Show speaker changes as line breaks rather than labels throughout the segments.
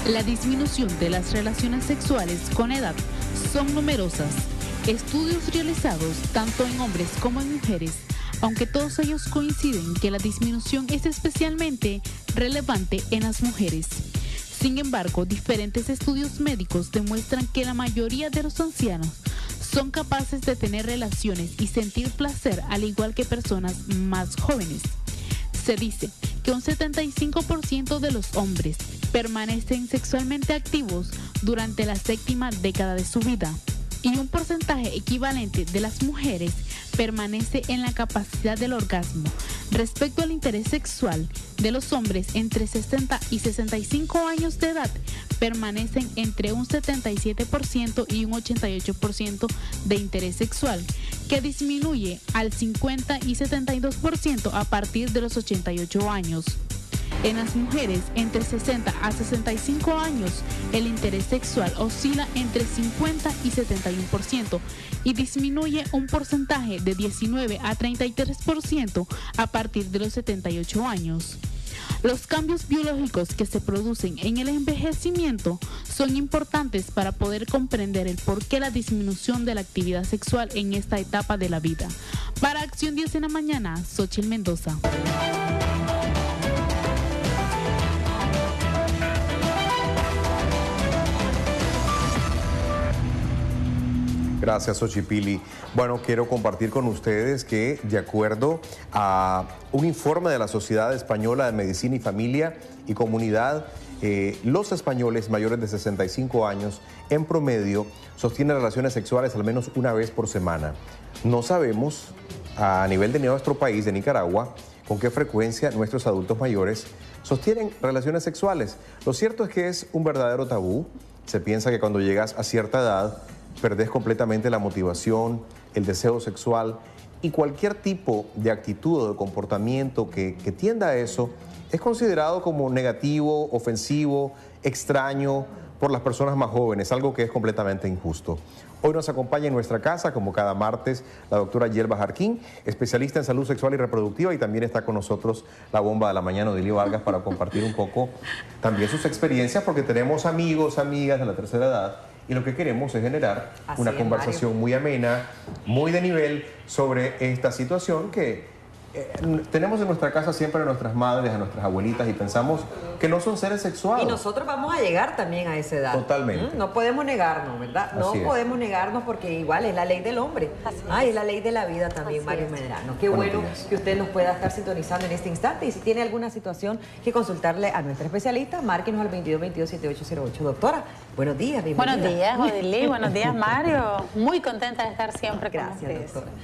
La disminución de las relaciones sexuales con edad son numerosas. Estudios realizados tanto en hombres como en mujeres, aunque todos ellos coinciden que la disminución es especialmente relevante en las mujeres. Sin embargo, diferentes estudios médicos demuestran que la mayoría de los ancianos son capaces de tener relaciones y sentir placer al igual que personas más jóvenes. Se dice que un 75% de los hombres permanecen sexualmente activos durante la séptima década de su vida y un porcentaje equivalente de las mujeres permanece en la capacidad del orgasmo. Respecto al interés sexual de los hombres entre 60 y 65 años de edad, permanecen entre un 77% y un 88% de interés sexual, que disminuye al 50 y 72% a partir de los 88 años. En las mujeres entre 60 a 65 años, el interés sexual oscila entre 50 y 71% y disminuye un porcentaje de 19 a 33% a partir de los 78 años. Los cambios biológicos que se producen en el envejecimiento son importantes para poder comprender el porqué la disminución de la actividad sexual en esta etapa de la vida. Para Acción 10 en la mañana, Xochitl Mendoza.
Gracias, Xochipili. Bueno, quiero compartir con ustedes que, de acuerdo a un informe de la Sociedad Española de Medicina y Familia y Comunidad, los españoles mayores de 65 años, en promedio, sostienen relaciones sexuales al menos una vez por semana. No sabemos, a nivel de nuestro país, de Nicaragua, con qué frecuencia nuestros adultos mayores sostienen relaciones sexuales. Lo cierto es que es un verdadero tabú. Se piensa que cuando llegas a cierta edad, perdés completamente la motivación, el deseo sexual y cualquier tipo de actitud o de comportamiento que tienda a eso es considerado como negativo, ofensivo, extraño por las personas más jóvenes, algo que es completamente injusto. Hoy nos acompaña en nuestra casa, como cada martes, la doctora Yelva Jarquín, especialista en salud sexual y reproductiva, y también está con nosotros la bomba de la mañana, Odilio Vargas, para compartir un poco también sus experiencias, porque tenemos amigos, amigas de la tercera edad, y lo que queremos es generar una conversación muy amena, muy de nivel sobre esta situación que tenemos en nuestra casa siempre a nuestras madres, a nuestras abuelitas, y pensamos que no son seres sexuales.
Y nosotros vamos a llegar también a esa edad.
Totalmente.
No podemos negarnos, ¿verdad? No podemos negarnos porque igual es la ley del hombre. Es la ley de la vida también, Mario Medrano. Qué bueno que usted nos pueda estar sintonizando en este instante. Y si tiene alguna situación que consultarle a nuestra especialista, márquenos al 2222-7808. Doctora, buenos días, bienvenida.
Buenos días, Odilí. Buenos días, Mario. Muy contenta de estar siempre con ustedes.
Gracias, doctora.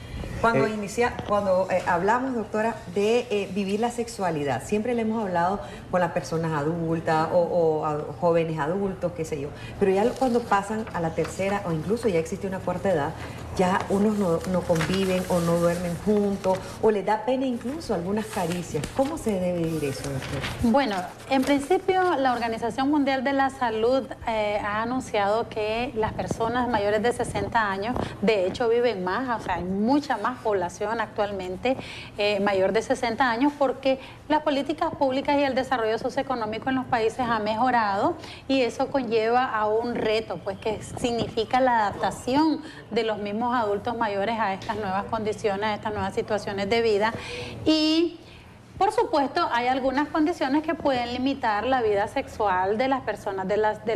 Cuando hablamos, doctora, de vivir la sexualidad, siempre le hemos hablado con las personas adultas o a jóvenes adultos, qué sé yo, pero ya cuando pasan a la tercera o incluso ya existe una cuarta edad, ya unos no conviven o no duermen juntos o les da pena incluso algunas caricias. ¿Cómo se debe vivir eso, doctora?
Bueno, en principio la Organización Mundial de la Salud ha anunciado que las personas mayores de 60 años de hecho viven más, o sea, hay mucha más población actualmente mayor de 60 años porque las políticas públicas y el desarrollo socioeconómico en los países ha mejorado y eso conlleva a un reto, pues que significa la adaptación de los mismos adultos mayores a estas nuevas condiciones, a estas nuevas situaciones de vida y por supuesto, hay algunas condiciones que pueden limitar la vida sexual de las personas de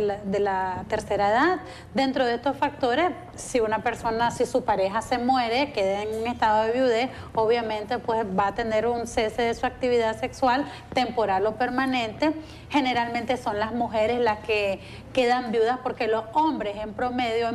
la tercera edad. Dentro de estos factores, si su pareja se muere, queda en un estado de viudez, obviamente pues va a tener un cese de su actividad sexual temporal o permanente. Generalmente son las mujeres las que quedan viudas porque los hombres en promedio,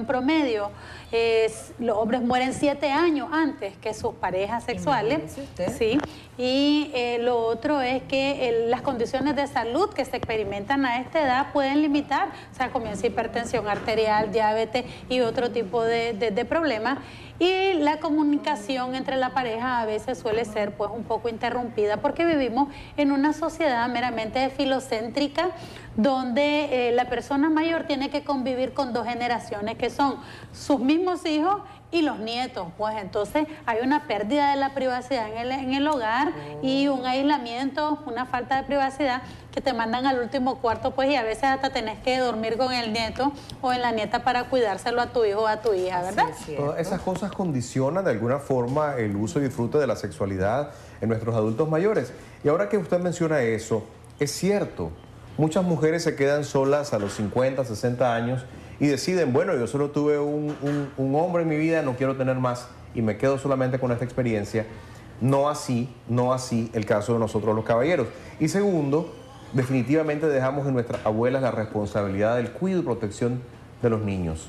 los hombres mueren 7 años antes que sus parejas sexuales. Sí. Y lo otro es que las condiciones de salud que se experimentan a esta edad pueden limitar, o sea, comienza hipertensión arterial, diabetes y otro tipo de problemas. Y la comunicación entre la pareja a veces suele ser pues un poco interrumpida porque vivimos en una sociedad meramente filocéntrica donde la persona mayor tiene que convivir con dos generaciones, que son sus mismos hijos y los nietos. Pues entonces hay una pérdida de la privacidad en el hogar y un aislamiento, una falta de privacidad, que te mandan al último cuarto, pues, y a veces hasta tenés que dormir con el nieto o en la nieta para cuidárselo a tu hijo o a tu hija, ¿verdad?
Todas esas cosas condicionan de alguna forma el uso y disfrute de la sexualidad en nuestros adultos mayores. Y ahora que usted menciona eso, es cierto, muchas mujeres se quedan solas a los 50, 60 años y deciden, bueno, yo solo tuve un hombre en mi vida, no quiero tener más y me quedo solamente con esta experiencia. No así el caso de nosotros los caballeros. Y segundo, definitivamente dejamos en nuestras abuelas la responsabilidad del cuidado y protección de los niños.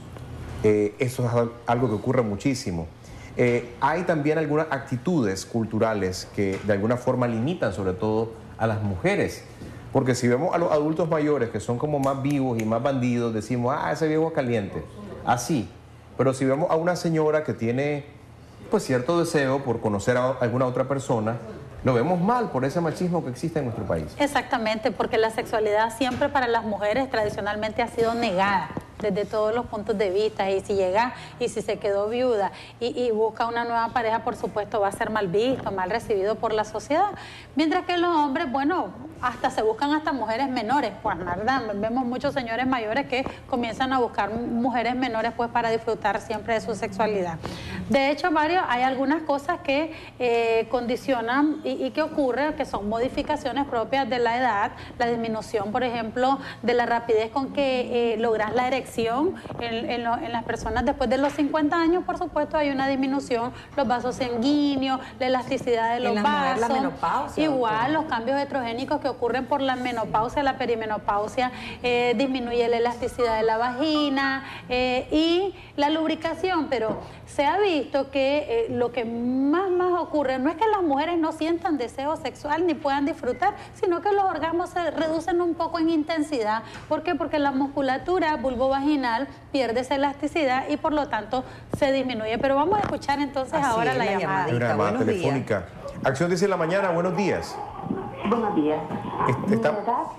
Eso es algo que ocurre muchísimo. Hay también algunas actitudes culturales que de alguna forma limitan sobre todo a las mujeres. Porque si vemos a los adultos mayores que son como más vivos y más bandidos, decimos, ese viejo es caliente. Así. Pero si vemos a una señora que tiene pues cierto deseo por conocer a alguna otra persona, lo vemos mal por ese machismo que existe en nuestro país.
Exactamente, porque la sexualidad siempre para las mujeres tradicionalmente ha sido negada desde todos los puntos de vista, y si llega y si se quedó viuda y busca una nueva pareja, por supuesto va a ser mal visto, mal recibido por la sociedad, mientras que los hombres, bueno, hasta se buscan hasta mujeres menores, pues verdad, vemos muchos señores mayores que comienzan a buscar mujeres menores pues para disfrutar siempre de su sexualidad. De hecho, hay algunas cosas que condicionan y que ocurren, que son modificaciones propias de la edad, la disminución, por ejemplo, de la rapidez con que logras la erección en las personas después de los 50 años. Por supuesto hay una disminución, los vasos sanguíneos, la elasticidad de los vasos,
la menopausia,
igual los cambios estrogénicos que ocurren por la menopausia, la perimenopausia, disminuye la elasticidad de la vagina y la lubricación, pero se ha visto que lo que más ocurre no es que las mujeres no sientan deseo sexual ni puedan disfrutar, sino que los orgasmos se reducen un poco en intensidad. ¿Por qué? Porque la musculatura vulvovaginal pierde esa elasticidad y por lo tanto se disminuye. Pero vamos a escuchar entonces ahora la llamada.
Hay una llamada telefónica. Acción dice en la mañana, buenos días.
Buenos días. Mi edad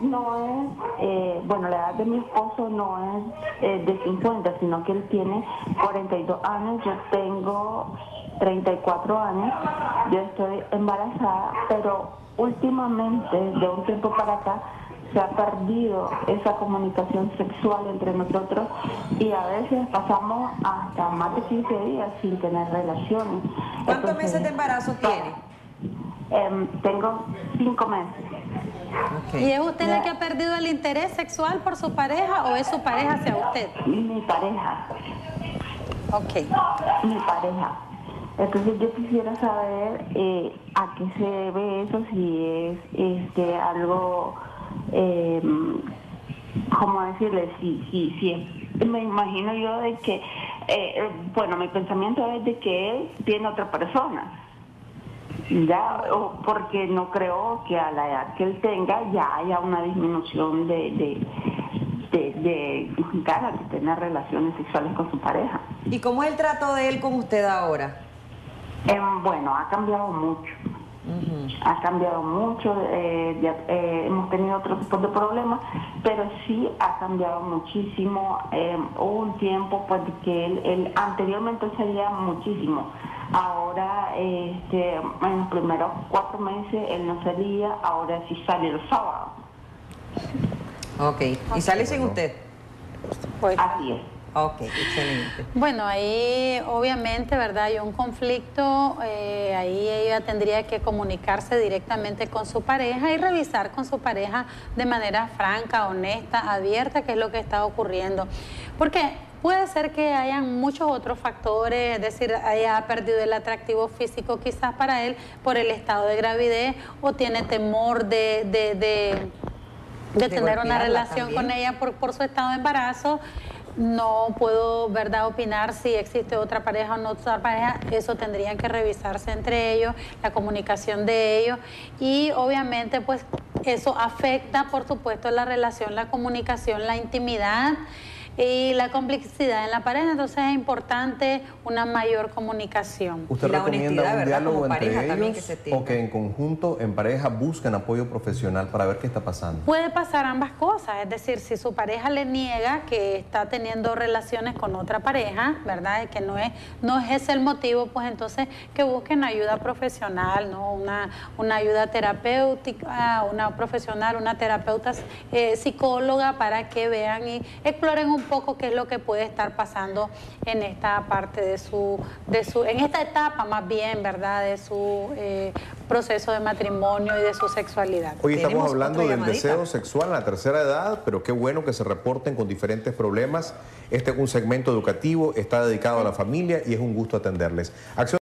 no es, bueno, la edad de mi esposo no es de 50, sino que él tiene 42 años, yo tengo 34 años, yo estoy embarazada, pero últimamente, de un tiempo para acá, se ha perdido esa comunicación sexual entre nosotros y a veces pasamos hasta más de 15 días sin tener relaciones.
¿Cuántos meses de embarazo tiene?
Tengo 5 meses.
Okay.
¿Y es usted la que ha perdido el interés sexual por su pareja o es su pareja hacia usted?
Mi pareja.
Ok.
Mi pareja. Entonces yo quisiera saber a qué se debe eso, si es algo, ¿cómo decirle? Si me imagino yo de que, bueno, mi pensamiento es de que él tiene otra persona. Ya, porque no creo que a la edad que él tenga ya haya una disminución de ganas de tener relaciones sexuales con su pareja.
¿Y cómo es el trato de él con usted ahora?
Bueno, ha cambiado mucho. Ha cambiado mucho, hemos tenido otro tipo de problemas, pero sí ha cambiado muchísimo. Hubo un tiempo pues que él anteriormente salía muchísimo. Ahora, en los primeros 4 meses él no salía, ahora sí sale los sábados.
Ok, ¿y sale sin usted?
Pues,
así es.
Ok, excelente.
Bueno, ahí obviamente, ¿verdad? Hay un conflicto, ahí ella tendría que comunicarse directamente con su pareja y revisar con su pareja de manera franca, honesta, abierta, qué es lo que está ocurriendo. Porque puede ser que hayan muchos otros factores, es decir, haya perdido el atractivo físico quizás para él por el estado de gravidez o tiene temor de tener una relación con ella por su estado de embarazo. No puedo, ¿verdad?, opinar si existe otra pareja o no otra pareja. Eso tendrían que revisarse entre ellos, la comunicación de ellos. Y obviamente, pues, eso afecta, por supuesto, la relación, la comunicación, la intimidad. y la complicidad en la pareja. Entonces es importante una mayor comunicación.
¿Usted
y la
recomienda
honestidad,
un
¿verdad?
diálogo
Como
entre
pareja también
ellos
que se tenga.
o que en conjunto, en pareja, busquen apoyo profesional para ver qué está pasando?
Puede pasar ambas cosas, es decir, si su pareja le niega que está teniendo relaciones con otra pareja, ¿verdad? Y que no es ese el motivo, pues entonces que busquen ayuda profesional, ¿no? Una ayuda terapéutica, una profesional, una terapeuta psicóloga, para que vean y exploren un poco qué es lo que puede estar pasando en esta parte en esta etapa más bien, ¿verdad? De su proceso de matrimonio y de su sexualidad.
Hoy estamos
Tenemos
hablando
otra
del
llamadita.
deseo sexual en la tercera edad, pero qué bueno que se reporten con diferentes problemas. Este es un segmento educativo, está dedicado a la familia y es un gusto atenderles. Acción